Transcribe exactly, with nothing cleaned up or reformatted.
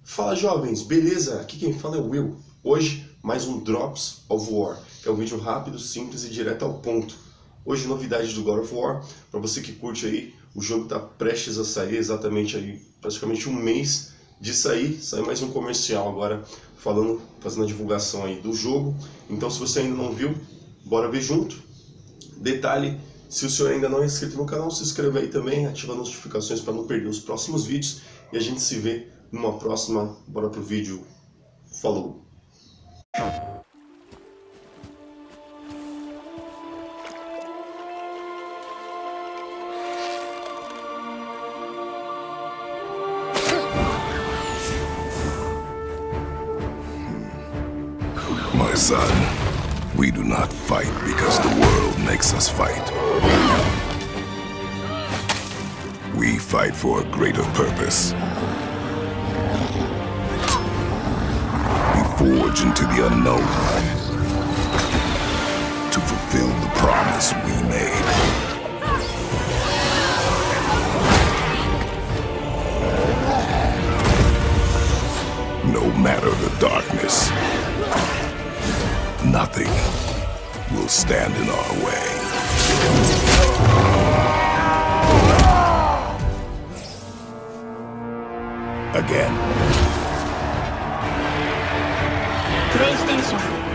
Fala jovens, beleza? Aqui quem fala é o Will. Hoje, mais um Drops of War. É um vídeo rápido, simples e direto ao ponto. Hoje, novidades do God of War. Para você que curte aí, o jogo está prestes a sair, exatamente aí, praticamente um mês de sair. Sai mais um comercial agora, falando, fazendo a divulgação aí do jogo. Então, se você ainda não viu, bora ver junto. Detalhe, se o senhor ainda não é inscrito no canal, se inscreva aí também, ativa as notificações para não perder os próximos vídeos. E a gente se vê numa próxima. Bora pro vídeo. Falou! My son, we do not fight because the world makes us fight. We fight for a greater purpose. We forge into the unknown to fulfill the promise we made. No matter the darkness, nothing will stand in our way. Again. PlayStation